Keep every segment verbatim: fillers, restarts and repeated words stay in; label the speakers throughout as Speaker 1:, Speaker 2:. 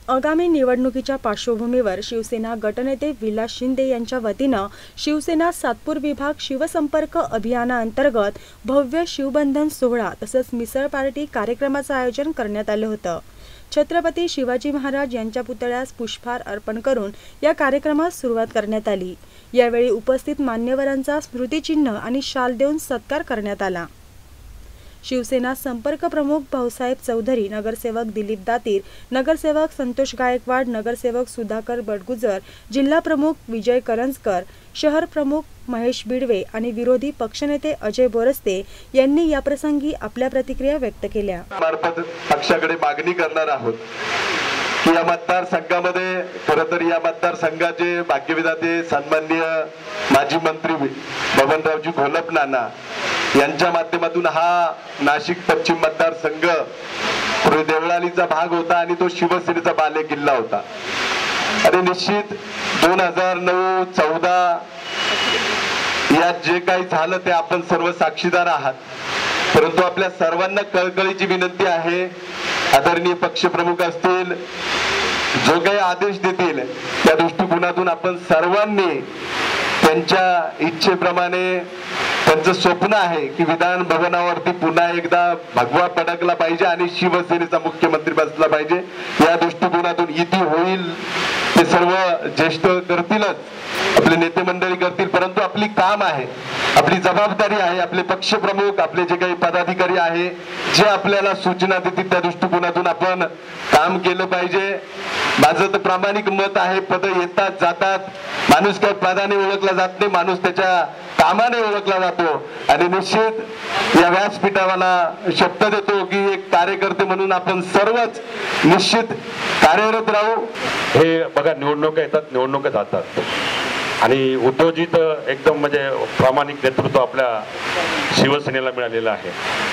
Speaker 1: आगामी निवडणुकीच्या पार्श्वभूमीवर शिवसेना गटनेते विलास शिंदे यांच्या वतीनं शिवसेना सातपूर विभाग शिवसंपर्क अभियानाअंतर्गत भव्य शिवबंधन सोहळा तसंच मिसळ पार्टी कार्यक्रमाचं आयोजन करण्यात आलं होतं। छत्रपती शिवाजी महाराज यांच्या पुतळ्यास पुष्पहार अर्पण करून या कार्यक्रमास सुरुवात करण्यात आली। यावेळी उपस्थित मान्यवरांचा स्मृतिचिन्ह आणि शाल देऊन सत्कार करण्यात आला। शिवसेना संपर्क प्रमुख भाऊसाहेब चौधरी, नगरसेवक दिलीप दातीर, नगरसेवक संतोष गायकवाड, नगरसेवक सुधाकर बडगुजर, जिल्हा प्रमुख विजय करंजकर, शहर प्रमुख महेश बिडवे आणि विरोधी पक्षनेते अजय बोरस्ते यांनी याप्रसंगी आपल्या प्रतिक्रिया व्यक्त केल्या।
Speaker 2: मार्फत पक्षाकडे मागणी करणार आहोत की या मतदारसंघामध्ये खरं तर या मतदारसंघाचे भाग्यविधाते सन्माननीय माजी मंत्री बबनरावजी घोलप नाना यांच्या माध्यमातून हा नाशिक पश्चिम मतदारसंघ पूर्वी देवळालीचा भाग होता आणि तो शिवसेनेचा बाले किल्ला होता। आणि निश्चित दोन हजार नऊ चौदा यात जे काही झालं ते आपण सर्व साक्षीदार आहात। परंतु आपल्या सर्वांना कळकळीची विनंती आहे, आदरणीय पक्षप्रमुख असतील, जो काही आदेश देतील त्या दृष्टिकोनातून आपण सर्वांनी त्यांच्या इच्छेप्रमाणे त्यांचं स्वप्न आहे की विधान भवनावरती पुन्हा एकदा भगवा पडकला पाहिजे आणि शिवसेनेचा मुख्यमंत्री बसला पाहिजे। या दृष्टिकोनातून युती होईल ते सर्व ज्येष्ठ करतीलच, आपले नेते मंडळी करतील, परंतु आपली काम आहे, आपली जबाबदारी आहे, आपले पक्षप्रमुख, आपले जे काही पदाधिकारी आहे जे आपल्याला सूचना देतील त्या दृष्टिकोनातून आपण काम केलं पाहिजे। माझं तर प्रामाणिक मत आहे, पद येतात जातात, माणूस काही पदाने ओळखला जात नाही, माणूस त्याच्या कामाने ओळखला जातो। आणि निश्चित या व्यासपीठाला शब्द देतो की एक कार्यकर्ते म्हणून आपण सर्वच निश्चित कार्यरत राहू।
Speaker 3: हे बघा, निवडणुका येतात, निवडणुका जातात आणि उद्धवजीत एकदम म्हणजे प्रामाणिक नेतृत्व आपल्या शिवसेनेला मिळालेलं आहे।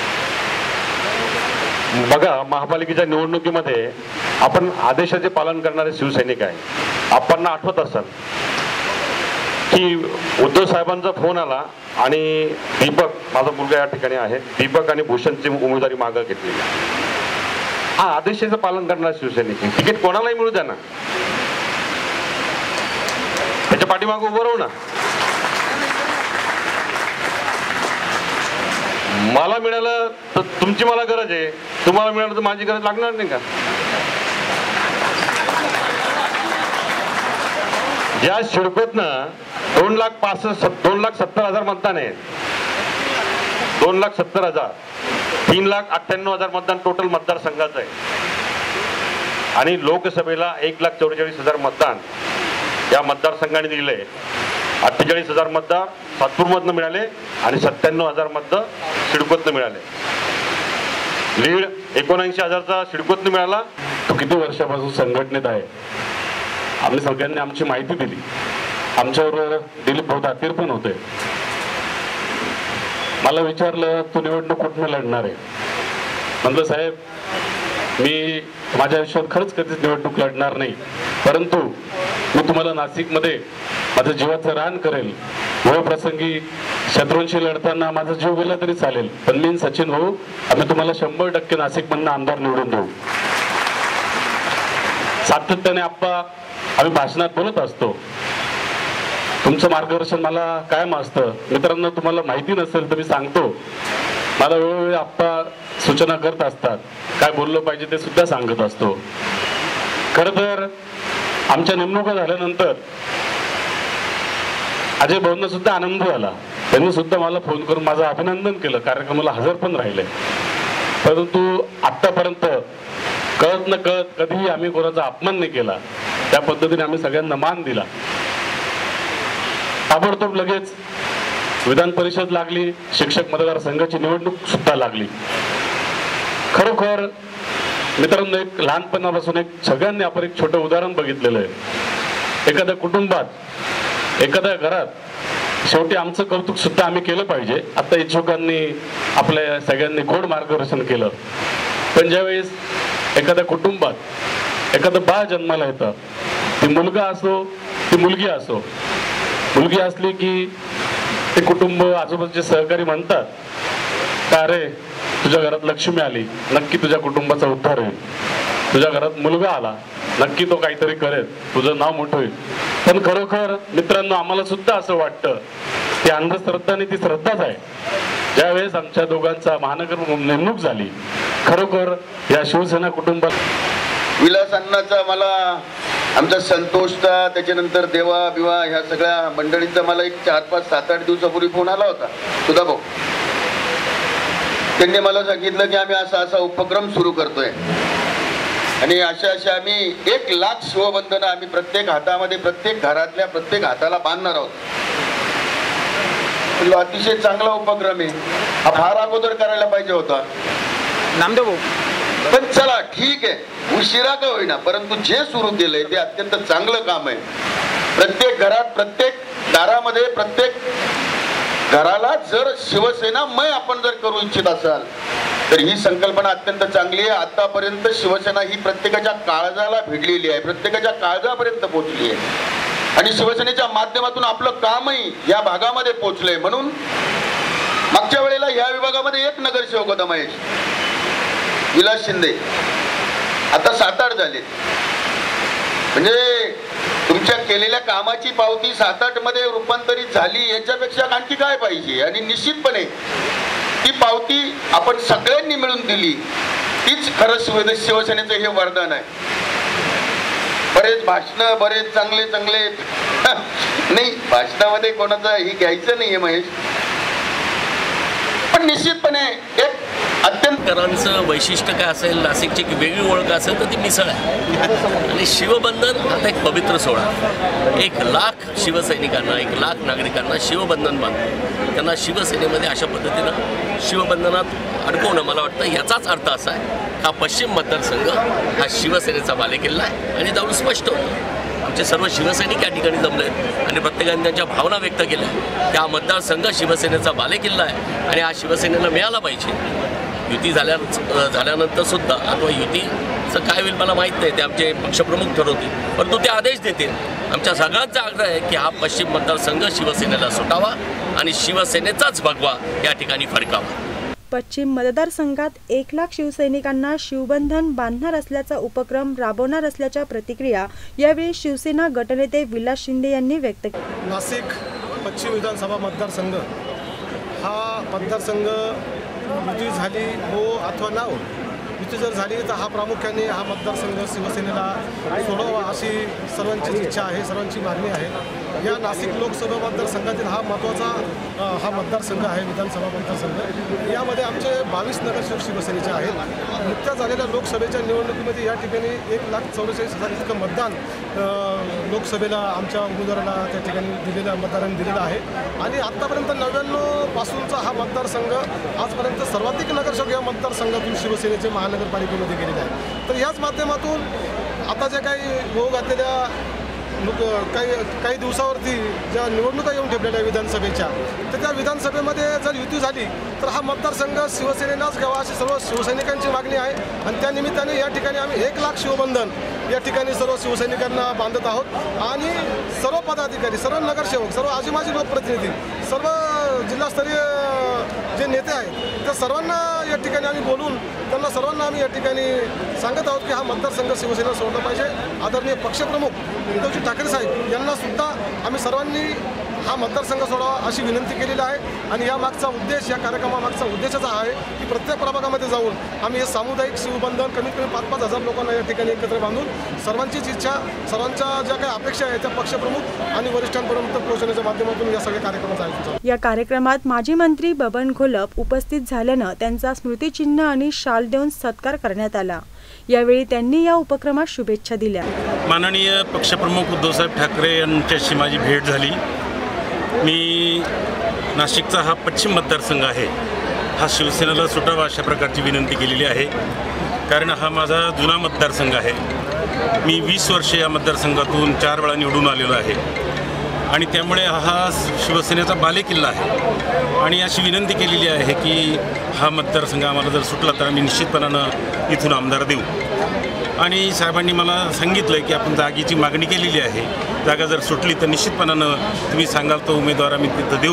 Speaker 3: बघा, महापालिकेच्या निवडणुकीमध्ये आपण आदेशाचे पालन करणारे शिवसैनिक आहे। आपण आठवत असाल की उद्धव साहेबांचा फोन आला आणि दीपक, माझा मुलगा या ठिकाणी आहे, दीपक आणि भूषणची उमेदवारी मागे घेतली। हा आदेशाचं पालन करणारा शिवसैनिक, तिकीट कोणालाही मिळू द्या ना, त्याच्या पाठीमागे उभं राहू ना। मला मिळालं तर तुमची मला गरज आहे, तुम्हाला मिळालं तर माझी गरज लागणार नाही का? या शिडकोतनं दोन लाख पासष्ट दोन लाख सत्तर हजार मतदान आहे, दोन लाख सत्तर हजार तीन लाख अठ्ठ्याण्णव हजार मतदान टोटल मतदारसंघाचं आहे। आणि लोकसभेला एक लाख चौवेचाळीस हजार मतदान या मतदारसंघाने दिले। अठ्ठेचाळीस हजार मतदार सातपूरमधनं मिळाले आणि सत्त्याण्णव हजार मतदार सिडकोतनं मिळाले। लीड एकोणऐंशी हजारचा सिडकोतनं मिळाला।
Speaker 4: तो किती वर्षापासून संघटनेत आहे, आम्ही सगळ्यांनी आमची माहिती दिली। आमच्याबरोबर दिलीप भाऊ दातीर पण होते। मला विचारलं तू निवडणूक कुठनं लढणार आहे? म्हणलं साहेब, मी माझ्या आयुष्यात खरंच कधीच निवडणूक लढणार नाही, परंतु मी तुम्हाला नाशिकमध्ये माझं जीवाचं रान करेल। व प्रसंगी शत्रूंशी लढताना माझा जीव गेला तरी चालेल, पण मी सचिन भाऊ आम्ही तुम्हाला शंभर टक्के नाशिकमधनं आमदार निवडून देऊ। सातत्याने आप्पा आम्ही भाषणात बोलत असतो, तुमचं मार्गदर्शन मला कायम असतं। मित्रांनो, तुम्हाला माहिती नसेल तर मी सांगतो, मला वेळोवेळी आप्पा सूचना करत असतात, काय बोललं पाहिजे ते सुद्धा सांगत असतो। खरं तर आमच्या नेमणुका झाल्यानंतर अजय भाऊंना सुद्धा आनंद झाला, त्यांनी सुद्धा मला फोन करून माझं अभिनंदन केलं, कार्यक्रमाला हजर पण राहिले। परंतु आतापर्यंत कळत न कळत कधीही आम्ही कोणाचा अपमान नाही केला, त्या पद्धतीने आम्ही सगळ्यांना मान दिला। ताबडतोब लगेच विधान परिषद लागली, शिक्षक मतदारसंघाची निवडणूक सुद्धा लागली। खरोखर मित्रांनो, एक लहानपणापासून एक सगळ्यांनी आपण एक छोटं उदाहरण बघितलेलं आहे। एखाद्या कुटुंबात, एखाद्या घरात शेवटी आमचं कौतुक सुद्धा आम्ही केलं पाहिजे। आता इच्छुकांनी आपल्या सगळ्यांनी गोड मार्गदर्शन केलं, पण ज्यावेळेस एखाद्या कुटुंबात एखादं बाळ जन्माला येतं, ती मुलगा असो ती मुलगी असो, मुलगी असली की ते कुटुंब, आजूबाजूचे सहकारी म्हणतात का अरे तुझ्या घरात लक्ष्मी आली, नक्की तुझ्या कुटुंबाचा उद्धार होईल। तुझ्या घरात मुलगा आला नक्की तो काहीतरी करेल, तुझं नाव मोठं होईल. पण खरोखर मित्रांनो, आम्हाला सुद्धा असं वाटतं की अंधश्रद्धा आणि ती श्रद्धाच आहे. ज्यावेळेस आमच्या दोघांचा महानगर नेमणूक झाली, खरोखर या शिवसेना कुटुंबात
Speaker 5: विलास अण्णाचा, मला आमचा संतोषचा, त्याच्यानंतर देवा बिवा ह्या सगळ्या मंडळींचा मला एक चार पाच सात आठ दिवसापूर्वी फोन आला होता सुधा भाऊ. त्यांनी मला सांगितलं की आम्ही असा असा उपक्रम सुरू करतोय आणि अशा अशा आम्ही एक लाख शिवबंधनं आम्ही प्रत्येक हातामध्ये, प्रत्येक घरातल्या प्रत्येक हाताला बांधणार आहोत. अतिशय चांगला उपक्रम आहे हा, फार अगोदर करायला पाहिजे होता नामदेव भाऊ. पण चला ठीक आहे, उशिरा का होईना, परंतु जे सुरू केलंय ते अत्यंत चांगलं काम आहे. प्रत्येक घरात, प्रत्येक दारामध्ये, प्रत्येक घराला जर शिवसेनामय आपण जर करू इच्छित असाल तर ही संकल्पना अत्यंत चांगली आहे. आतापर्यंत शिवसेना ही प्रत्येकाच्या काळजाला भिडलेली आहे, प्रत्येकाच्या काळजापर्यंत पोहोचली आहे आणि शिवसेनेच्या माध्यमातून आपलं कामही या भागामध्ये पोहोचलंय. म्हणून मागच्या वेळेला या विभागामध्ये एक नगरसेवक होता महेश विलास शिंदे, आता सात आठ झाले. म्हणजे तुमच्या केलेल्या कामाची पावती सात आठ मध्ये रूपांतरित झाली, याच्यापेक्षा आणखी काय पाहिजे. आणि निश्चितपणे ती पावती आपण सगळ्यांनी मिळून दिली, तीच खरं शिवसेनेचं हे वरदान आहे. बरेच भाषण, बरेच चांगले चांगले नाही, भाषणामध्ये कोणाचं ही घ्यायचं नाहीये महेश, पण निश्चितपणे एक
Speaker 6: अत्यंतकरांचं वैशिष्ट्य काय असेल, नाशिकची एक वेगळी ओळख असेल तर ती मिसळ आहे. आणि शिवबंधन आता एक पवित्र सोहळा, एक लाख शिवसैनिकांना, एक लाख नागरिकांना शिवबंधन बांधतो, त्यांना शिवसेनेमध्ये अशा पद्धतीनं शिवबंधनात अडकवणं, मला वाटतं याचाच अर्थ असा आहे हा पश्चिम मतदारसंघ हा शिवसेनेचा बालेकिल्ला आहे. आणि जाऊन स्पष्ट होतं, आमचे सर्व शिवसैनिक या ठिकाणी जमले आणि प्रत्येकाने त्यांच्या भावना व्यक्त केल्या. त्या मतदारसंघ शिवसेनेचा बालेकिल्ला आहे आणि हा शिवसेनेला मिळाला पाहिजे. युती झाल्या झाल्यानंतर सुद्धा, अथवा युतीचं काय होईल मला माहीत नाही, ते आमचे पक्षप्रमुख ठरवतील, परंतु ते आदेश देतील. आमच्या सगळ्यांचा आग्रह आहे की हा पश्चिम मतदारसंघ शिवसेनेला सुटावा आणि शिवसेनेचाच भगवा या ठिकाणी फडकावा.
Speaker 1: पश्चिम मतदारसंघात एक लाख शिवसैनिकांना शिवबंधन बांधणार असल्याचा उपक्रम राबवणार असल्याच्या प्रतिक्रिया यावेळी शिवसेना गटनेते विलास शिंदे यांनी व्यक्त केली.
Speaker 7: नाशिक पश्चिम विधानसभा मतदारसंघ हा मतदारसंघ युती झाली हो अथवा ना हो, युती जर झाली तर हा प्रामुख्याने हा मतदारसंघ शिवसेनेला सोडवा अशी सर्वांची इच्छा आहे, सर्वांची मागणी आहे. या नाशिक लोकसभा मतदारसंघातील हा महत्त्वाचा हा मतदारसंघ आहे, विधानसभा मतदारसंघ. यामध्ये आमचे बावीस नगरसेवक शिवसेनेचे आहेत. नुकत्याच झालेल्या लोकसभेच्या निवडणुकीमध्ये या ठिकाणी एक लाख चौवेचाळीस हजार इतकं मतदान लोकसभेला आमच्या उमेदवाराला त्या ठिकाणी दिलेल्या मतदारांनी दिलेलं आहे. आणि आत्तापर्यंत नव्याण्णव पासूनचा हा मतदारसंघ आजपर्यंत सर्वाधिक नगरसेवक या मतदारसंघातून शिवसेनेचे महानगरपालिकेमध्ये गेलेले आहे. तर याच माध्यमातून आता ज्या काही होऊ घातलेल्या काही काही दिवसावरती ज्या निवडणुका येऊन ठेपलेल्या विधानसभेच्या, तर त्या विधानसभेमध्ये जर युती झाली तर हा मतदारसंघ शिवसेनेलाच घ्यावा अशी सर्व शिवसैनिकांची मागणी आहे. आणि त्या निमित्ताने या ठिकाणी आम्ही एक लाख शिवबंधन या ठिकाणी सर्व शिवसैनिकांना बांधत आहोत. आणि सर्व पदाधिकारी, सर्व नगरसेवक, सर्व आजीमाजी लोकप्रतिनिधी, सर्व जिल्हास्तरीय जे नेते आहेत त्या सर्वांना या ठिकाणी आम्ही बोलून त्यांना सर्वांना आम्ही या ठिकाणी सांगत आहोत की हा मतदारसंघ शिवसेना सोडला पाहिजे. आदरणीय पक्षप्रमुख उद्धवजी ठाकरे साहेब यांना सुद्धा आम्ही सर्वांनी हा मतदारसंघ सोडावा अशी विनंती केलेली आहे. आणि या मागचा उद्देश, या कार्यक्रमामागचा उद्देशच आहे की प्रत्येक प्रभागामध्ये जाऊन आम्ही हे सामुदायिक शिवबंधन कमीत कमी पाच पाच हजार लोकांना या ठिकाणी एकत्र बांधून सर्वांचीच इच्छा, सर्वांच्या ज्या काही अपेक्षा आहेत त्या पक्षप्रमुख आणि वरिष्ठांपर्यंत पोहोचवण्याच्या माध्यमातून या सगळ्या कार्यक्रमाचं आयोजन.
Speaker 1: या कार्यक्रमात माजी मंत्री बबन घोलप उपस्थित झाल्यानं त्यांचा स्मृतिचिन्ह आणि शाल देऊन सत्कार करण्यात आला. यावेळी त्यांनी या उपक्रमात शुभेच्छा दिल्या.
Speaker 8: माननीय पक्षप्रमुख उद्धवसाहेब ठाकरे यांच्याशी माझी भेट झाली. मी नाशिकचा हा पश्चिम मतदारसंघ आहे, हा शिवसेनेला सुटावा अशा प्रकारची विनंती केलेली आहे. कारण हा माझा जुना मतदारसंघ आहे. मी वीस वर्षे या मतदारसंघातून चार वेळा निवडून आलेलो आहे आणि त्यामुळे हा शिवसेनेचा बालेकिल्ला आहे. आणि अशी विनंती केलेली आहे की हा मतदारसंघ आम्हाला जर सुटला तर आम्ही निश्चितपणानं इथून आमदार देऊ. आणि साहेबांनी मला सांगितलं की आपण जागेची मागणी केलेली आहे, जागा जर सुटली तर निश्चितपणानं तुम्ही सांगाल तो उमेदवार आम्ही तिथं देऊ.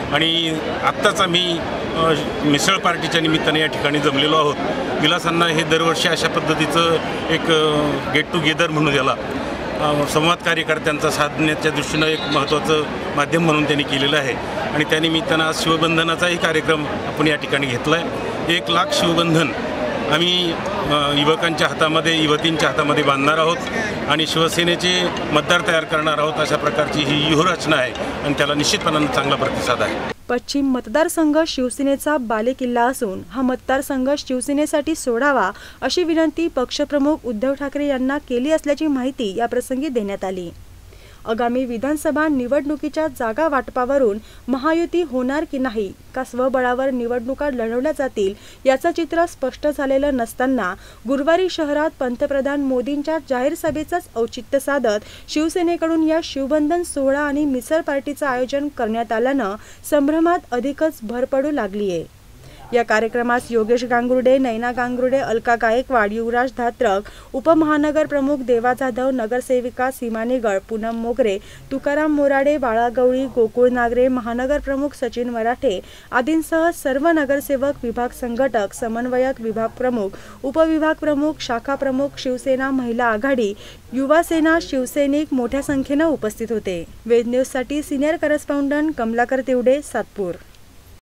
Speaker 8: आणि आत्ताच आम्ही अ, मिसळ पार्टीच्या निमित्ताने या ठिकाणी जमलेलो आहोत. विलासांना हे दरवर्षी अशा पद्धतीचं एक गेट टुगेदर म्हणून याला अ, संवाद कार्यकर्त्यांचा साधण्याच्या दृष्टीनं एक महत्त्वाचं माध्यम म्हणून त्यांनी केलेलं आहे. आणि त्यानिमित्तानं आज शिवबंधनाचाही कार्यक्रम आपण या ठिकाणी घेतला आहे. एक लाख शिवबंधन आम्ही युवकांच्या हातामध्ये युवतींच्या हातामध्ये बांधणार आहोत आणि शिवसेनेचे मतदार तयार करणार आहोत. अशा प्रकारची ही व्यूहरचना आहे आणि त्याला निश्चितपणाने चांगला प्रतिसाद आहे.
Speaker 1: पश्चिम मतदारसंघ शिवसेनेचा बालेकिल्ला असून हा मतदारसंघ शिवसेनेसाठी सोडावा अशी विनंती पक्षप्रमुख उद्धव ठाकरे यांना केली असल्याची माहिती या प्रसंगी देण्यात आली. आगामी विधानसभा निवडणुकीच्या जागा वाटपावरून महायुती होणार की नाही का स्वबळावर निवडणुका लढवल्या जातील याचं चित्र स्पष्ट झालेलं नसताना गुरुवारी शहरात पंतप्रधान मोदींच्या जाहीर सभेचंच औचित्य साधत शिवसेनेकडून या शिवबंधन सोहळा आणि मिसळ पार्टीचं आयोजन करण्यात आल्यानं संभ्रमात अधिकच भर पडू लागली आहे. या कार्यक्रमास योगेश गांगुर्डे, नैना गांगुर्डे, अलका गायकवाड, युवराज धात्रक, उपमहानगर प्रमुख देवा जाधव, नगरसेविका सीमा निगळ, पूनम मोगरे, तुकाराम मोराडे, बाळा गवळी, गोकुळ नागरे, महानगर प्रमुख सचिन मराठे आदींसह सर्व नगरसेवक, विभाग संघटक, समन्वयक, विभाग प्रमुख, उपविभाग प्रमुख, शाखा प्रमुख, शिवसेना महिला आघाडी, युवा सेना, शिवसैनिक मोठ्या संख्येनं उपस्थित होते. वेद न्यूजसाठी सिनियर करस्पॉन्डंट कमलाकर तिवडे, सातपूर.